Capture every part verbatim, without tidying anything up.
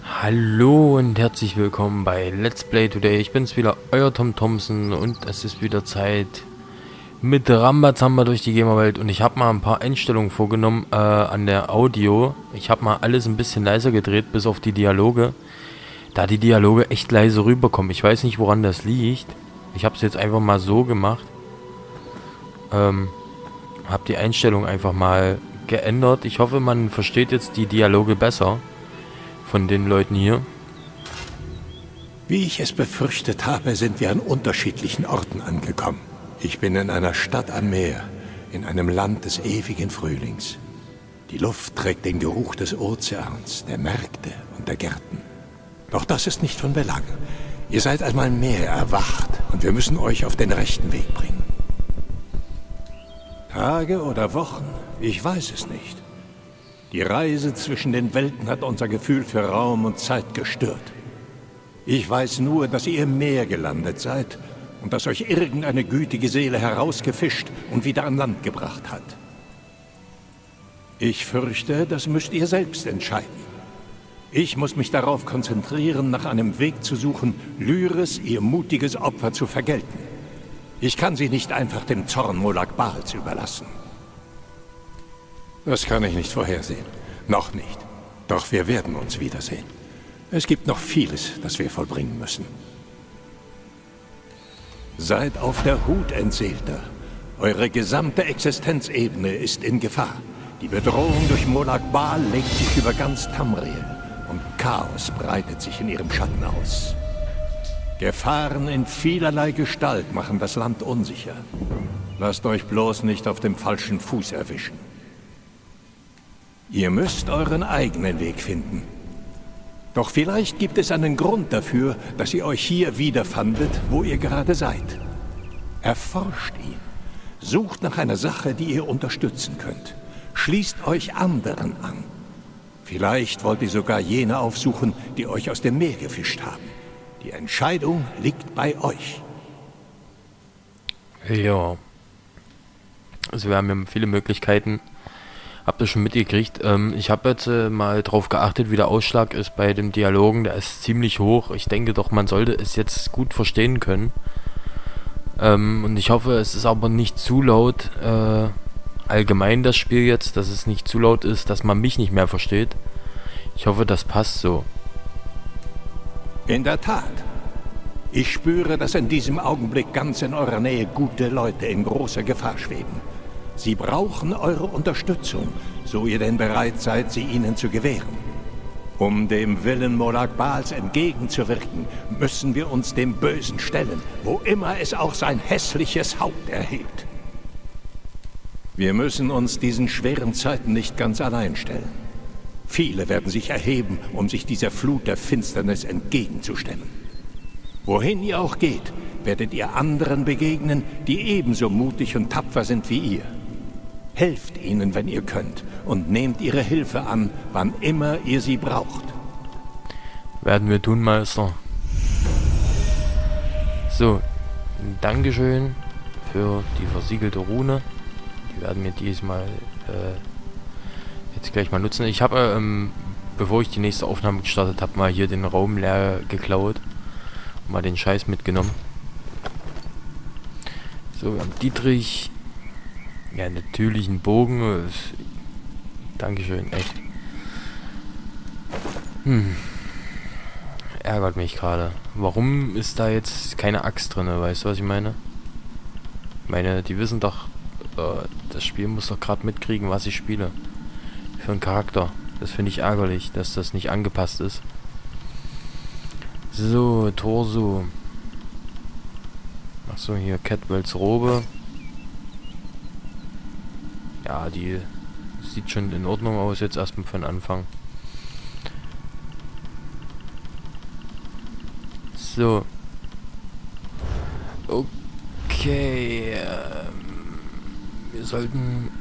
Hallo und herzlich willkommen bei Let's Play Today. Ich bin's wieder, euer Tom Thompson, und es ist wieder Zeit mit Rambazamba durch die Gamerwelt. Und ich habe mal ein paar Einstellungen vorgenommen äh, an der Audio. Ich habe mal alles ein bisschen leiser gedreht, bis auf die Dialoge. Da die Dialoge echt leise rüberkommen. Ich weiß nicht, woran das liegt. Ich habe es jetzt einfach mal so gemacht. Ähm, habe die Einstellung einfach mal geändert. Ich hoffe, man versteht jetzt die Dialoge besser von den Leuten hier. Wie ich es befürchtet habe, sind wir an unterschiedlichen Orten angekommen. Ich bin in einer Stadt am Meer, in einem Land des ewigen Frühlings. Die Luft trägt den Geruch des Ozeans, der Märkte und der Gärten. Doch das ist nicht von Belang. Ihr seid einmal mehr erwacht und wir müssen euch auf den rechten Weg bringen. Tage oder Wochen, ich weiß es nicht. Die Reise zwischen den Welten hat unser Gefühl für Raum und Zeit gestört. Ich weiß nur, dass ihr im Meer gelandet seid und dass euch irgendeine gütige Seele herausgefischt und wieder an Land gebracht hat. Ich fürchte, das müsst ihr selbst entscheiden. Ich muss mich darauf konzentrieren, nach einem Weg zu suchen, Lyris, ihr mutiges Opfer, zu vergelten. Ich kann sie nicht einfach dem Zorn Molag Bals überlassen. Das kann ich nicht vorhersehen. Noch nicht. Doch wir werden uns wiedersehen. Es gibt noch vieles, das wir vollbringen müssen. Seid auf der Hut, Entseelter. Eure gesamte Existenzebene ist in Gefahr. Die Bedrohung durch Molag Bal legt sich über ganz Tamriel und Chaos breitet sich in ihrem Schatten aus. Gefahren in vielerlei Gestalt machen das Land unsicher. Lasst euch bloß nicht auf dem falschen Fuß erwischen. Ihr müsst euren eigenen Weg finden. Doch vielleicht gibt es einen Grund dafür, dass ihr euch hier wiederfandet, wo ihr gerade seid. Erforscht ihn. Sucht nach einer Sache, die ihr unterstützen könnt. Schließt euch anderen an. Vielleicht wollt ihr sogar jene aufsuchen, die euch aus dem Meer gefischt haben. Die Entscheidung liegt bei euch. Ja. Also wir haben ja viele Möglichkeiten. Habt ihr schon mitgekriegt. Ähm, ich habe jetzt äh, mal drauf geachtet, wie der Ausschlag ist bei den Dialogen. Der ist ziemlich hoch. Ich denke doch, man sollte es jetzt gut verstehen können. Ähm, und ich hoffe, es ist aber nicht zu laut. Äh, allgemein das Spiel jetzt, dass es nicht zu laut ist, dass man mich nicht mehr versteht. Ich hoffe, das passt so. In der Tat. Ich spüre, dass in diesem Augenblick ganz in eurer Nähe gute Leute in großer Gefahr schweben. Sie brauchen eure Unterstützung, so ihr denn bereit seid, sie ihnen zu gewähren. Um dem Willen Molag Bals entgegenzuwirken, müssen wir uns dem Bösen stellen, wo immer es auch sein hässliches Haupt erhebt. Wir müssen uns diesen schweren Zeiten nicht ganz allein stellen. Viele werden sich erheben, um sich dieser Flut der Finsternis entgegenzustemmen. Wohin ihr auch geht, werdet ihr anderen begegnen, die ebenso mutig und tapfer sind wie ihr. Helft ihnen, wenn ihr könnt, und nehmt ihre Hilfe an, wann immer ihr sie braucht. Werden wir tun, Meister. So, Dankeschön für die versiegelte Rune. Die werden wir diesmal äh, jetzt gleich mal nutzen. Ich habe, ähm, bevor ich die nächste Aufnahme gestartet habe, mal hier den Raum leer geklaut. Und mal den Scheiß mitgenommen. So, wir haben Dietrich. Ja, natürlich ein Bogen. Dankeschön, echt. Hm. Ärgert mich gerade. Warum ist da jetzt keine Axt drin? Weißt du, was ich meine? Ich meine, die wissen doch, äh, das Spiel muss doch gerade mitkriegen, was ich spiele. Für einen Charakter. Das finde ich ärgerlich, dass das nicht angepasst ist. So, Torso. Achso, hier Catwells Robe. Ja, die sieht schon in Ordnung aus, jetzt erstmal für den Anfang. So. Okay. Ähm, wir sollten...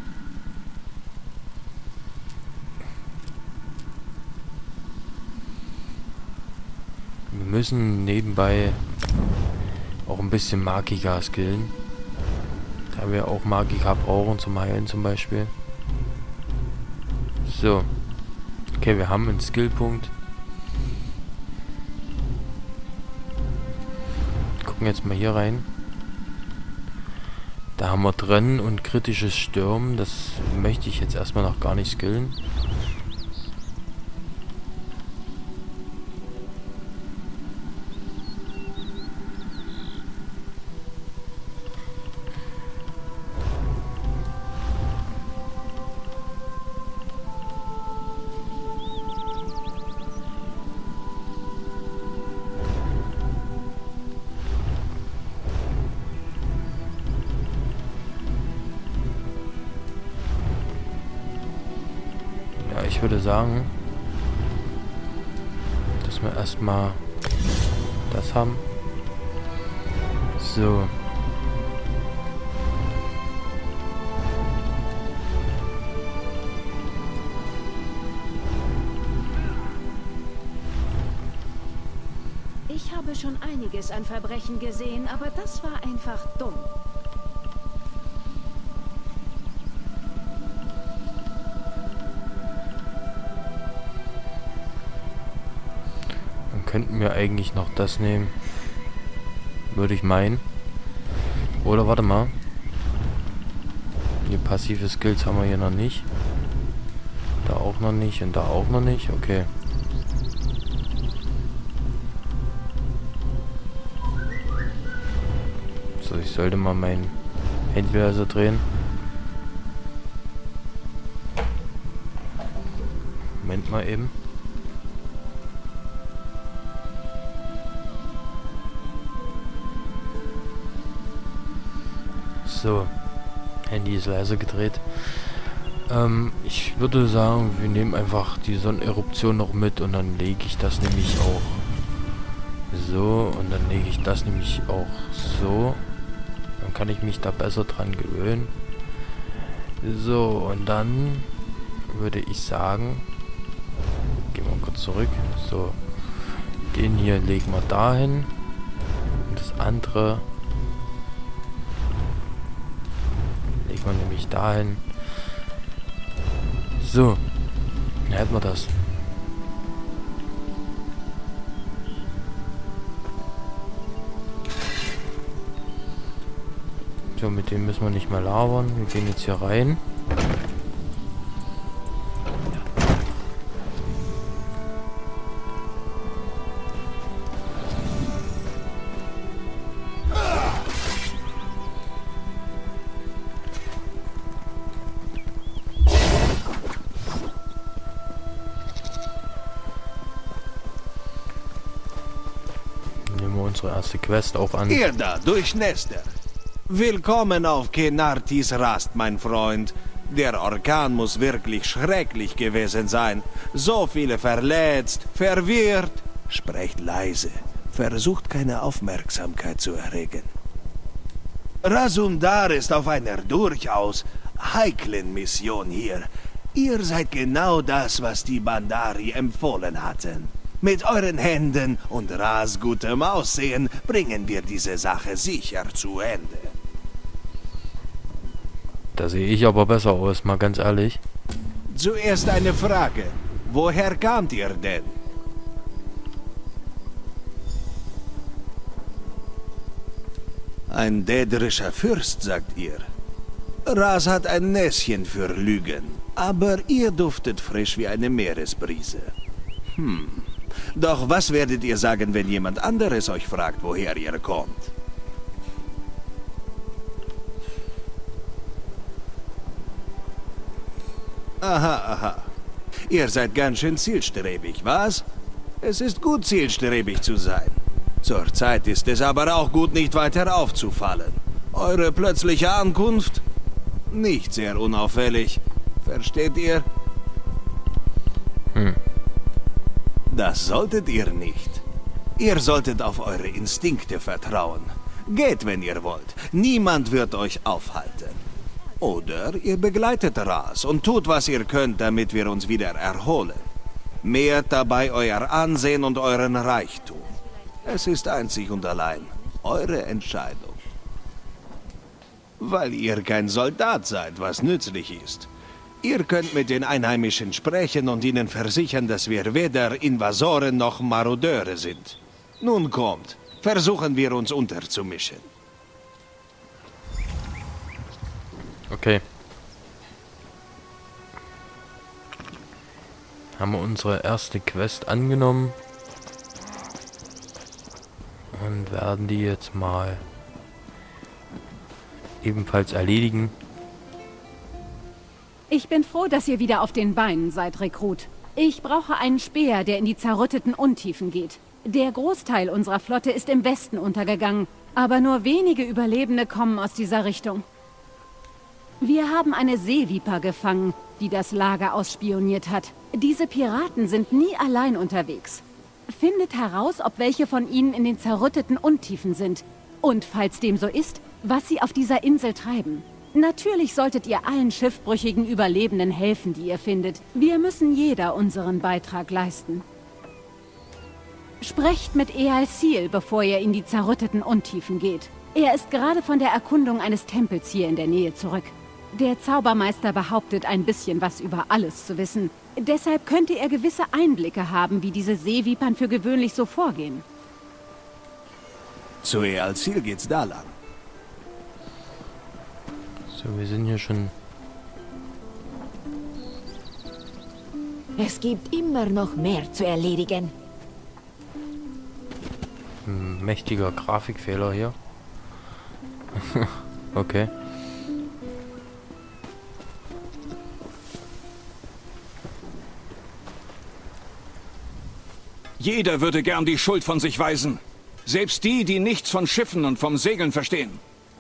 Wir müssen nebenbei auch ein bisschen Magika skillen. Da wir auch Magika brauchen zum Heilen zum Beispiel. So. Okay, wir haben einen Skillpunkt. gucken jetzt mal hier rein. Da haben wir drin und kritisches Stürmen. Das möchte ich jetzt erstmal noch gar nicht skillen. Ich würde sagen, dass wir erstmal das haben. So. Ich habe schon einiges an Verbrechen gesehen, aber das war einfach dumm. Könnten wir eigentlich noch das nehmen. Würde ich meinen. Oder warte mal. Die passive Skills haben wir hier noch nicht. Da auch noch nicht und da auch noch nicht. Okay. So, ich sollte mal mein Handleser drehen. Moment mal eben. So, Handy ist leise gedreht. Ähm, ich würde sagen, wir nehmen einfach die Sonneneruption noch mit und dann lege ich das nämlich auch so und dann lege ich das nämlich auch so. Dann kann ich mich da besser dran gewöhnen. So, und dann würde ich sagen, gehen wir kurz zurück. So, den hier legen wir dahin und das andere man nämlich dahin. So, dann hätten wir das. So, mit dem müssen wir nicht mehr labern. Wir gehen jetzt hier rein. Unsere erste Quest auch an. Ihr da, Durchnässter. Willkommen auf Kenartis Rast, mein Freund. Der Orkan muss wirklich schrecklich gewesen sein. So viele verletzt, verwirrt. Sprecht leise. Versucht keine Aufmerksamkeit zu erregen. Razundar ist auf einer durchaus heiklen Mission hier. Ihr seid genau das, was die Bandari empfohlen hatten. Mit euren Händen und Ras gutem Aussehen bringen wir diese Sache sicher zu Ende. Da sehe ich aber besser aus, mal ganz ehrlich. Zuerst eine Frage. Woher kamt ihr denn? Ein dädrischer Fürst, sagt ihr. Ras hat ein Näschen für Lügen, aber ihr duftet frisch wie eine Meeresbrise. Hm. Doch was werdet ihr sagen, wenn jemand anderes euch fragt, woher ihr kommt? Aha, aha. Ihr seid ganz schön zielstrebig, was? Es ist gut, zielstrebig zu sein. Zurzeit ist es aber auch gut, nicht weiter aufzufallen. Eure plötzliche Ankunft? Nicht sehr unauffällig. Versteht ihr? Hm. Das solltet ihr nicht. Ihr solltet auf eure Instinkte vertrauen. Geht, wenn ihr wollt. Niemand wird euch aufhalten. Oder ihr begleitet Ras und tut, was ihr könnt, damit wir uns wieder erholen. Mehrt dabei euer Ansehen und euren Reichtum. Es ist einzig und allein eure Entscheidung. Weil ihr kein Soldat seid, was nützlich ist. Ihr könnt mit den Einheimischen sprechen und ihnen versichern, dass wir weder Invasoren noch Marodeure sind. Nun kommt, versuchen wir uns unterzumischen. Okay. Haben wir unsere erste Quest angenommen. Und werden die jetzt mal ebenfalls erledigen. Ich bin froh, dass ihr wieder auf den Beinen seid, Rekrut. Ich brauche einen Speer, der in die zerrütteten Untiefen geht. Der Großteil unserer Flotte ist im Westen untergegangen, aber nur wenige Überlebende kommen aus dieser Richtung. Wir haben eine Seeviper gefangen, die das Lager ausspioniert hat. Diese Piraten sind nie allein unterwegs. Findet heraus, ob welche von ihnen in den zerrütteten Untiefen sind. Und falls dem so ist, was sie auf dieser Insel treiben. Natürlich solltet ihr allen schiffbrüchigen Überlebenden helfen, die ihr findet. Wir müssen jeder unseren Beitrag leisten. Sprecht mit Eal Seal, bevor ihr in die zerrütteten Untiefen geht. Er ist gerade von der Erkundung eines Tempels hier in der Nähe zurück. Der Zaubermeister behauptet, ein bisschen was über alles zu wissen. Deshalb könnte er gewisse Einblicke haben, wie diese Seevipern für gewöhnlich so vorgehen. Zu Eal Seal geht's da lang. So, wir sind hier schon... Es gibt immer noch mehr zu erledigen. Ein mächtiger Grafikfehler hier. Okay. Jeder würde gern die Schuld von sich weisen. Selbst die, die nichts von Schiffen und vom Segeln verstehen.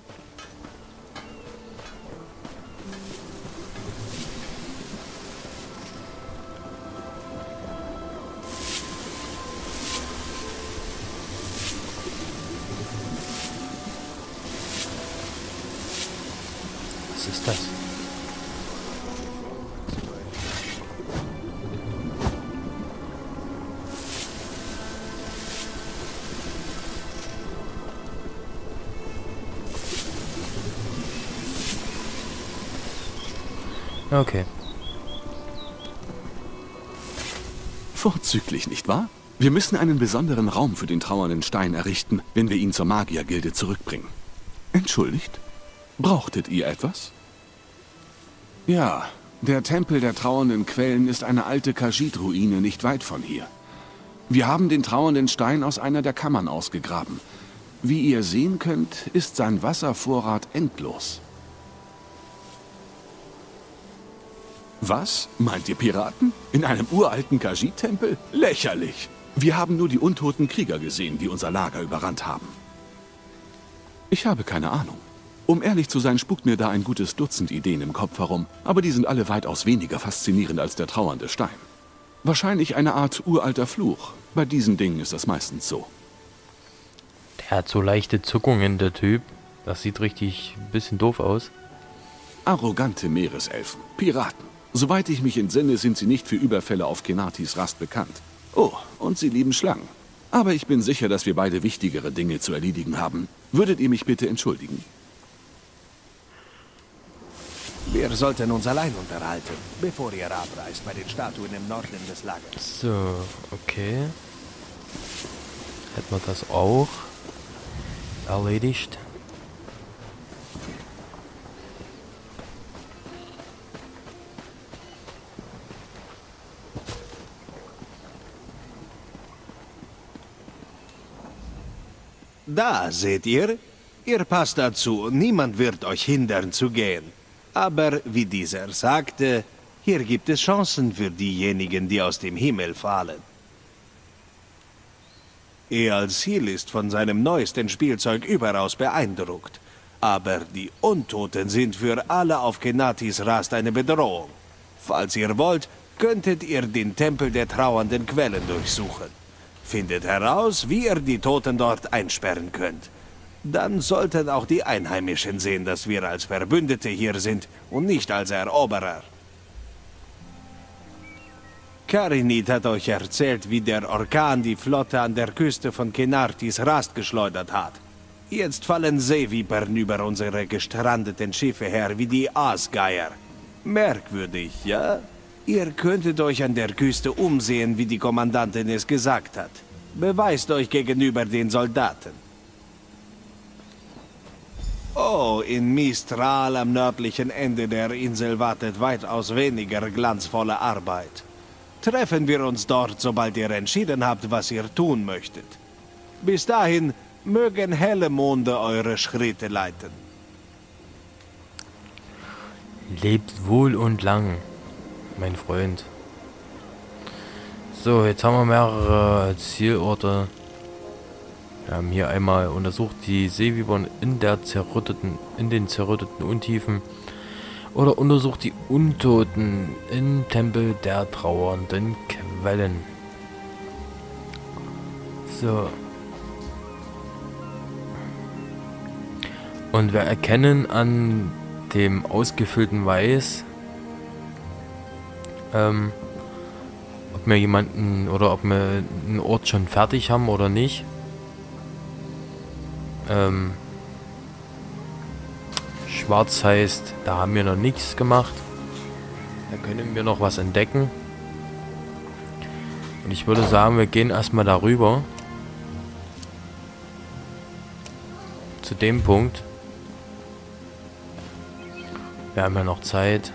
Was ist das? Okay. Vorzüglich, nicht wahr? Wir müssen einen besonderen Raum für den trauernden Stein errichten, wenn wir ihn zur Magiergilde zurückbringen. Entschuldigt? Brauchtet ihr etwas? Ja, der Tempel der trauernden Quellen ist eine alte Khajiit-Ruine nicht weit von hier. Wir haben den trauernden Stein aus einer der Kammern ausgegraben. Wie ihr sehen könnt, ist sein Wasservorrat endlos. Was? Meint ihr Piraten? In einem uralten Khajiit-Tempel? Lächerlich! Wir haben nur die untoten Krieger gesehen, die unser Lager überrannt haben. Ich habe keine Ahnung. Um ehrlich zu sein, spukt mir da ein gutes Dutzend Ideen im Kopf herum, aber die sind alle weitaus weniger faszinierend als der trauernde Stein. Wahrscheinlich eine Art uralter Fluch. Bei diesen Dingen ist das meistens so. Der hat so leichte Zuckungen, der Typ. Das sieht richtig ein bisschen doof aus. Arrogante Meereselfen, Piraten. Soweit ich mich entsinne, sind sie nicht für Überfälle auf Kenatis Rast bekannt. Oh, und sie lieben Schlangen. Aber ich bin sicher, dass wir beide wichtigere Dinge zu erledigen haben. Würdet ihr mich bitte entschuldigen? Wir sollten uns allein unterhalten, bevor ihr abreist bei den Statuen im Norden des Lagers. So, okay. Hätten wir das auch erledigt. Da seht ihr, ihr passt dazu, niemand wird euch hindern zu gehen. Aber wie dieser sagte, hier gibt es Chancen für diejenigen, die aus dem Himmel fallen. Eal Seal ist von seinem neuesten Spielzeug überaus beeindruckt. Aber die Untoten sind für alle auf Kenatis Rast eine Bedrohung. Falls ihr wollt, könntet ihr den Tempel der trauernden Quellen durchsuchen. Findet heraus, wie ihr die Toten dort einsperren könnt. Dann sollten auch die Einheimischen sehen, dass wir als Verbündete hier sind und nicht als Eroberer. Karinit hat euch erzählt, wie der Orkan die Flotte an der Küste von Kenatis Rast geschleudert hat. Jetzt fallen Seevipern über unsere gestrandeten Schiffe her wie die Aasgeier. Merkwürdig, ja? Ihr könntet euch an der Küste umsehen, wie die Kommandantin es gesagt hat. Beweist euch gegenüber den Soldaten. Oh, in Mistral am nördlichen Ende der Insel wartet weitaus weniger glanzvolle Arbeit. Treffen wir uns dort, sobald ihr entschieden habt, was ihr tun möchtet. Bis dahin mögen helle Monde eure Schritte leiten. Lebt wohl und lang, mein Freund. So, jetzt haben wir mehrere Zielorte. Wir haben hier einmal untersucht die Seewibern in der zerrütteten, in den zerrütteten Untiefen. Oder untersucht die Untoten im Tempel der trauernden Quellen. So. Und wir erkennen an dem ausgefüllten Weiß, ähm, ob wir jemanden oder ob wir einen Ort schon fertig haben oder nicht. Ähm, schwarz heißt, da haben wir noch nichts gemacht. Da können wir noch was entdecken. Und ich würde sagen, wir gehen erstmal darüber. Zu dem Punkt. Wir haben ja noch Zeit.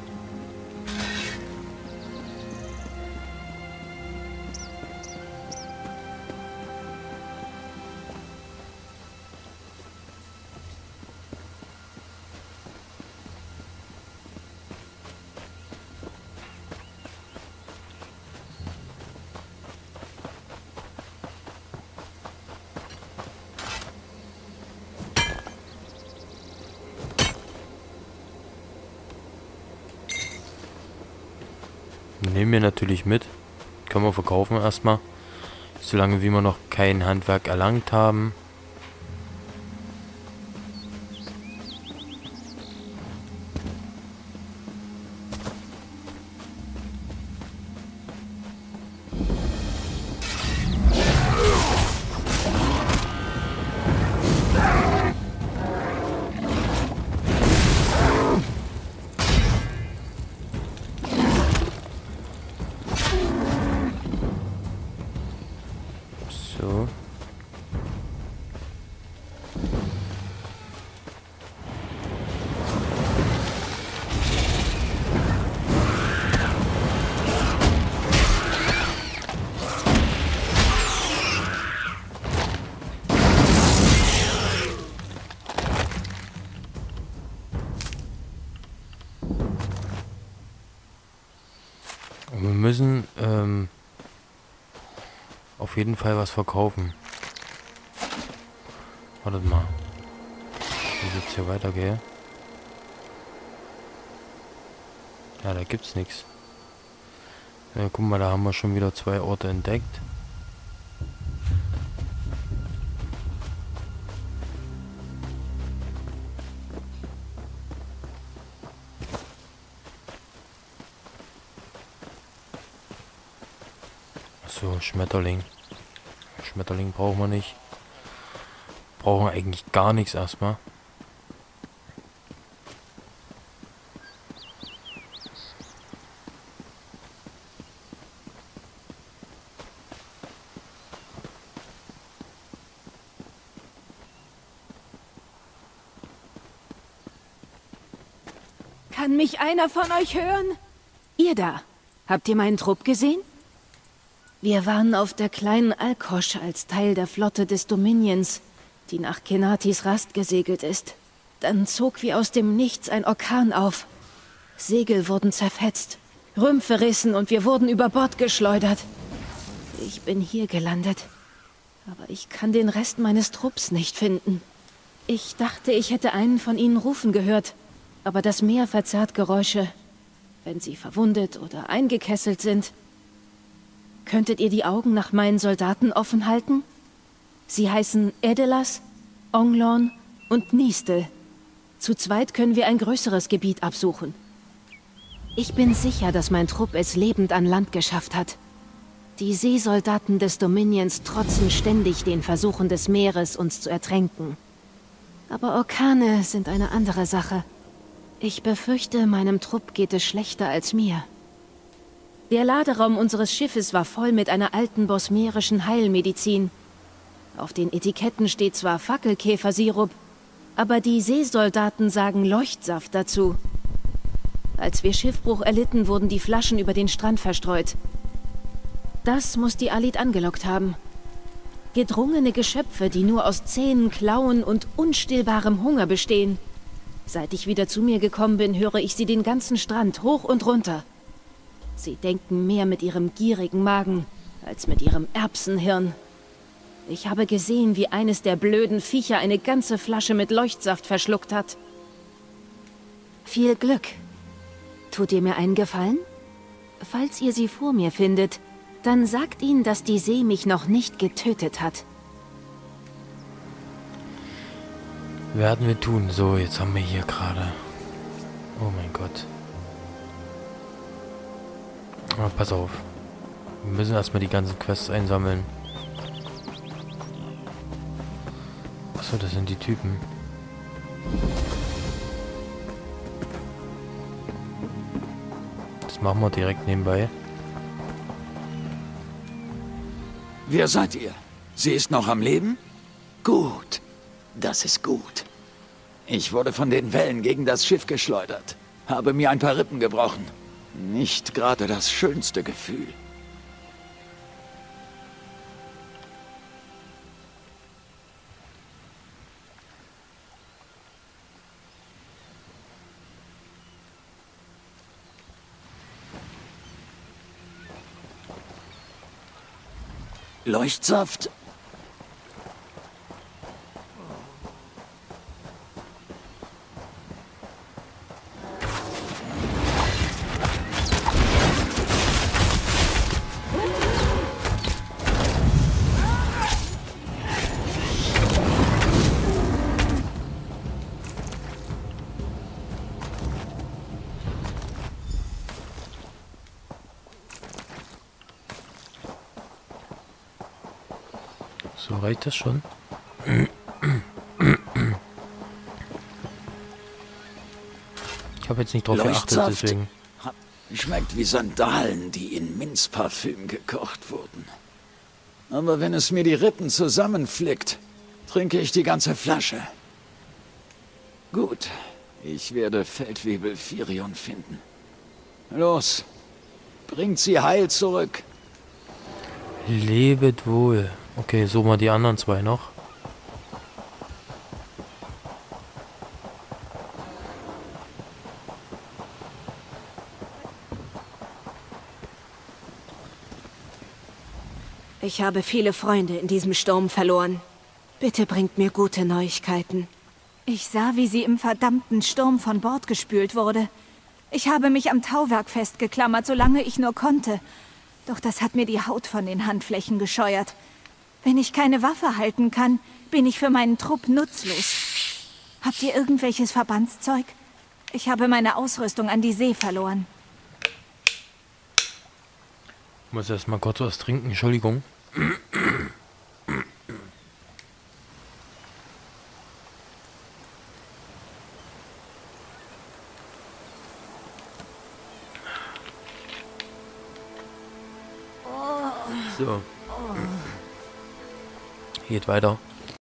Nehmen wir natürlich mit. Können wir verkaufen erstmal. Solange wie wir noch kein Handwerk erlangt haben. So. Und wir müssen ähm, auf jeden Fall was verkaufen. Wartet mal. Wie wird's hier weitergehen? Ja, da gibt's nichts. Ja, guck mal, da haben wir schon wieder zwei Orte entdeckt. So, Schmetterling. Schmetterling brauchen wir nicht. Brauchen wir eigentlich gar nichts erstmal. Kann mich einer von euch hören? Ihr da. Habt ihr meinen Trupp gesehen? Wir waren auf der kleinen Alkosch als Teil der Flotte des Dominions, die nach Kenatis Rast gesegelt ist. Dann zog wie aus dem Nichts ein Orkan auf. Segel wurden zerfetzt, Rümpfe rissen und wir wurden über Bord geschleudert. Ich bin hier gelandet, aber ich kann den Rest meines Trupps nicht finden. Ich dachte, ich hätte einen von ihnen rufen gehört, aber das Meer verzerrt Geräusche, wenn sie verwundet oder eingekesselt sind. Könntet ihr die Augen nach meinen Soldaten offen halten? Sie heißen Edelas, Onglorn und Nistel. Zu zweit können wir ein größeres Gebiet absuchen. Ich bin sicher, dass mein Trupp es lebend an Land geschafft hat. Die Seesoldaten des Dominions trotzen ständig den Versuchen des Meeres, uns zu ertränken. Aber Orkane sind eine andere Sache. Ich befürchte, meinem Trupp geht es schlechter als mir. Der Laderaum unseres Schiffes war voll mit einer alten bosmerischen Heilmedizin. Auf den Etiketten steht zwar Fackelkäfersirup, aber die Seesoldaten sagen Leuchtsaft dazu. Als wir Schiffbruch erlitten, wurden die Flaschen über den Strand verstreut. Das muss die Alit angelockt haben. Gedrungene Geschöpfe, die nur aus Zähnen, Klauen und unstillbarem Hunger bestehen. Seit ich wieder zu mir gekommen bin, höre ich sie den ganzen Strand hoch und runter. Sie denken mehr mit ihrem gierigen Magen als mit ihrem Erbsenhirn. Ich habe gesehen, wie eines der blöden Viecher eine ganze Flasche mit Leuchtsaft verschluckt hat. Viel Glück. Tut ihr mir einen Gefallen? Falls ihr sie vor mir findet, dann sagt ihnen, dass die See mich noch nicht getötet hat. Werden wir tun. So, jetzt haben wir hier gerade... Oh mein Gott. Aber pass auf. Wir müssen erstmal die ganzen Quests einsammeln. Achso, das sind die Typen. Das machen wir direkt nebenbei. Wer seid ihr? Sie ist noch am Leben? Gut. Das ist gut. Ich wurde von den Wellen gegen das Schiff geschleudert. Habe mir ein paar Rippen gebrochen. Nicht gerade das schönste Gefühl. Leuchtsaft? So reicht das schon. Ich habe jetzt nicht drauf geachtet, deswegen. Schmeckt wie Sandalen, die in Minzparfüm gekocht wurden. Aber wenn es mir die Rippen zusammenflickt, trinke ich die ganze Flasche. Gut, ich werde Feldwebel Firion finden. Los, bringt sie heil zurück. Lebet wohl. Okay, so mal die anderen zwei noch. Ich habe viele Freunde in diesem Sturm verloren. Bitte bringt mir gute Neuigkeiten. Ich sah, wie sie im verdammten Sturm von Bord gespült wurde. Ich habe mich am Tauwerk festgeklammert, solange ich nur konnte. Doch das hat mir die Haut von den Handflächen gescheuert. Wenn ich keine Waffe halten kann, bin ich für meinen Trupp nutzlos. Habt ihr irgendwelches Verbandszeug? Ich habe meine Ausrüstung an die See verloren. Ich muss erst mal kurz was trinken, Entschuldigung. So. Geht weiter.